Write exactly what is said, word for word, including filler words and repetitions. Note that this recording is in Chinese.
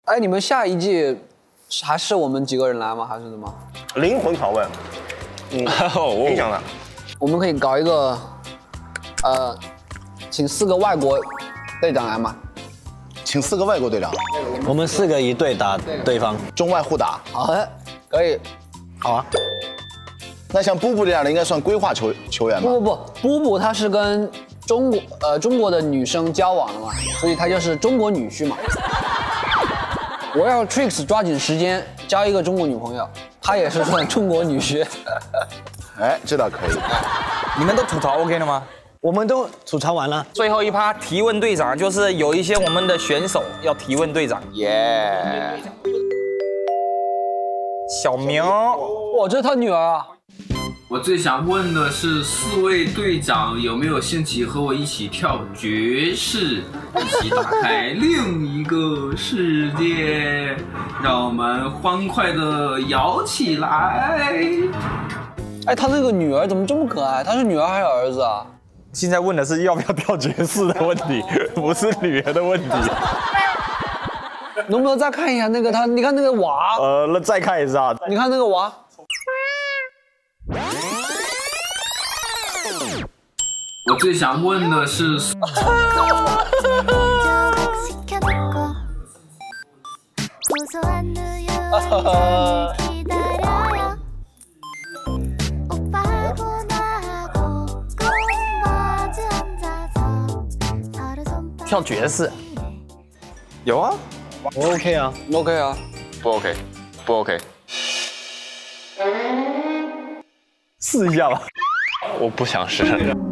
哎，你们下一季还是我们几个人来吗？还是怎么？ 灵魂拷问，嗯，挺想的。 我们可以搞一个，呃，请四个外国队长来嘛。 请四个外国队长， 我们四个一队打对方， 中外互打。 好的，可以。 好啊。 那像布布这样的应该算规划球球员吧？ 不不不，布布他是跟中国呃中国的女生交往了嘛，所以他就是中国女婿嘛。我要 Trix 抓紧时间交一个中国女朋友，他也是算中国女婿。 哎，这倒可以。 你们都吐槽 OK 了吗？ 我们都吐槽完了。 最后一趴提问队长，就是有一些我们的选手要提问队长。 耶！ 小明， 哇，这是他女儿啊。 我最想问的是，四位队长有没有兴起和我一起跳爵士，一起打开另一个世界，让我们欢快的摇起来。 哎，他那个女儿怎么这么可爱？他是女儿还是儿子啊？ 现在问的是要不要跳爵士的问题，不是女儿的问题。 能不能再看一下那个他？你看那个娃。 呃，那再看一次啊。 你看那个娃。 我最想问的是， 跳爵士。有啊， 我 OK 啊 ，OK 啊， 不 OK， 不 OK。 试一下吧。 我不想试。